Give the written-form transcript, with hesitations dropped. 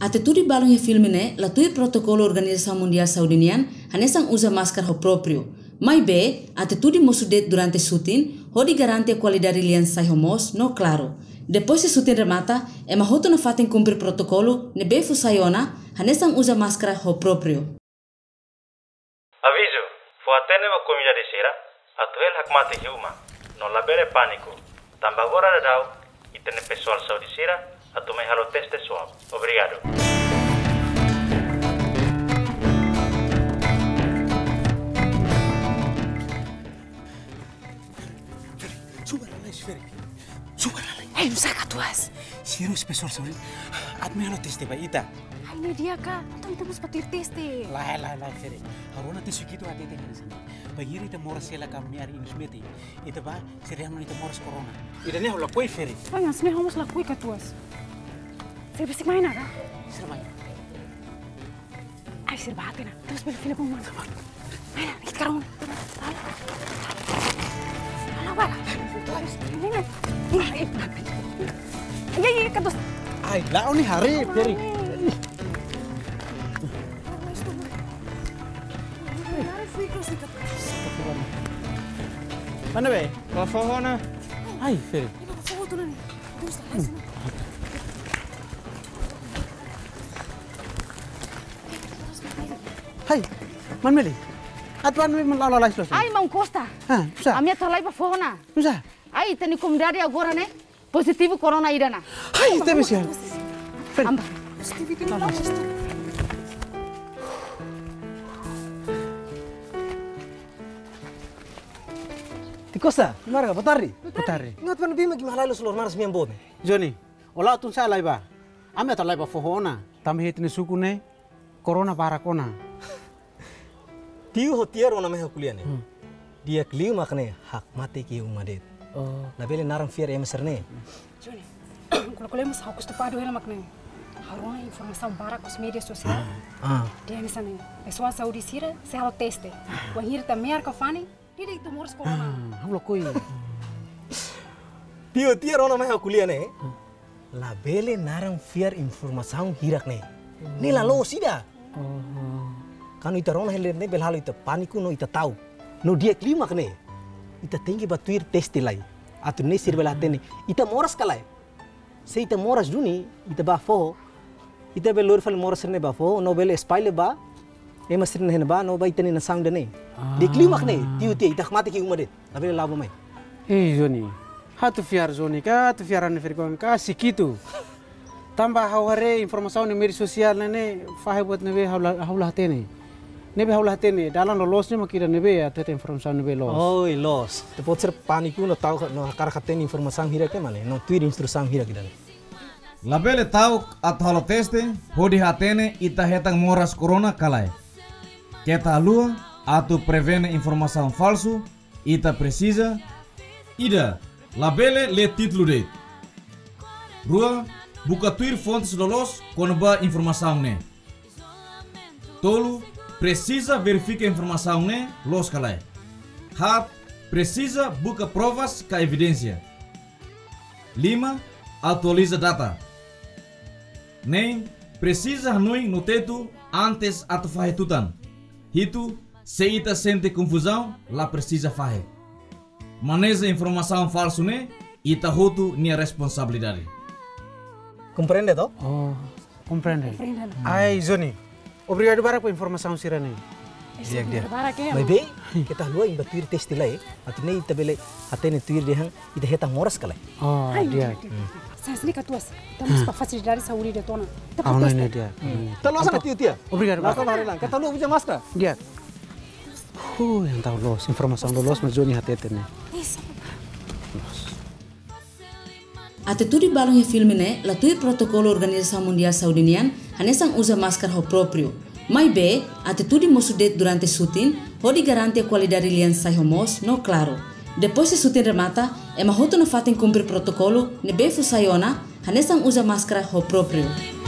Atitude balong e filme ne, la tuir protocolo Organização Mundial Saudinian, hanesang usa máscara ho próprio. Mai be, atitude mosudet durante shooting, hodi garante a qualidade lian sai homos, no claro. Depois de shooting remata, ema hoto na fatem cumprir protocolo, ne be fu saiona, hanesang usa máscara ho próprio. Aviso, fu atene wa comida de sera, atuel hakmate hiuma, non labere panico. Tamba agora da dau, itene pessoal saudi sera, atu mai halo teste swab. Obrigado. Hey, não saca tuas. Serius pessoal sorry. At may halo teste ba ita? Ay, ini dia kak. Atau kita mesti patir teste. Lah, Ferry. Haruna te sukitu ate te kana sana. Bagiri te moras sela kami ari inusmeti. Ita ba seriam ita moras corona. Ida ne hola koi Ferry. Ay, asne vamos la cuica tuas. Saya besi main ada? Sermai. Ay, sir bahatin na. Terus beli film mana? Main, ikut karun. Alah, wala. Ay, katus. Ay, lao ni hari Ferry. Mana be? Kau fohona? Ay, Ferry. Foto na ni. Terus lah. Hai, man meli. Atuan mi malala lais los. Ay, Mão Costa. Ah, bisa. A minha tá lá para fora. Bisa. Ay, tem comunidade agora, né? Positivo corona ida na. Hai, te bisa. Amba. Positivo não. Tikosa, marga batari. Putari. Ngat pan bima gimana lalu seluruh maras mian bome. Johnny, ola tun sa laiba. Ame ta laiba fohona. Tam hetne sukune corona barakona. Tiu hotiar ona meha kuliah ne. Dia kliu makne hak mati ki umadet. Oh. Labele narang fiar emserne. Johnny, kalau kalian mau aku stopado ela makne. Haruna informação para os mídias sociais. Dia ni sana. Pessoal saúde sira, se halo teste. Wahir ta merka fani, dia itu moras corona. Hamlo koi. Tiu hotiar ona meha kuliah ne. Labele narang fiar informação hirak ne. Ni lalo sida. Kanu ita rona heler ne belhalo ita paniku no ita tahu. No dia kliu makne. Ita tinggi batuir teste lai. Atu ne sir belatene. Ita moras kalai. Se ita moras duni, ita ba fo. Ita be lor fal moras ne ba fo, no bele spaile ba. E masir ne ba no ba ita ni na sound ne. Di kliu makne. Tiu tia ita khmate ki umade. Labele labo mai. Eh Johnny. Hatu fiar Johnny ka, tu fiar ane ferikon ka sikitu. Tambah haware informasi ni media sosial ne fahe buat nebe haulah tene. Nebe haulah tene dalam lolos ni makira nebe ya tete informasi nebe los. Oh, los. Te pot ser paniku no tahu no akar khaten informasi hira ke mane no tuir instrução hira kidan. Labele tau at halo teste hodi hatene ita hetang moras corona kalai. Kita lua atu prevene informação falso ita precisa ida labele le título de rua buka tuir fontes lolos konba informação ne. Tolu precisa verificar informação ne los kalai. Hat precisa buka provas ka evidência. 5. Atualiza data. Nem precisa hanui no teto antes atu fahe tutan. Hitu se ita sente confusão la precisa fahe. Maneja informação falso ne ita hotu nia responsabilidade. Compreende to? Oh, compreende. Ai Johnny. Obrigado para informasi sirane. Dia. Maybe kita lua imba tuir teste lai. Atu ne ita bele atene tuir dehang ita heta moras kalai. Oh, dia. Saya sini katuas. Tamos para facilitar saúde de tona. Ah, ini dia. Talo sa tiu tia. Obrigado. Lasa na lang. Kita lua puja máscara. Dia. Yang tahu los informasi los mas Johnny hatete ne. Atitude balong e filme ne, la tuir protocolo Organização Mundial Saudinian, hanesang usa máscara ho próprio. Mai be, atitude mosudet durante shooting, hodi garante a qualidade lian sai homos, no claro. Depois de shooting remata, ema hoto na fatem cumprir protocolo, ne be fu saiona, hanesang usa máscara ho próprio.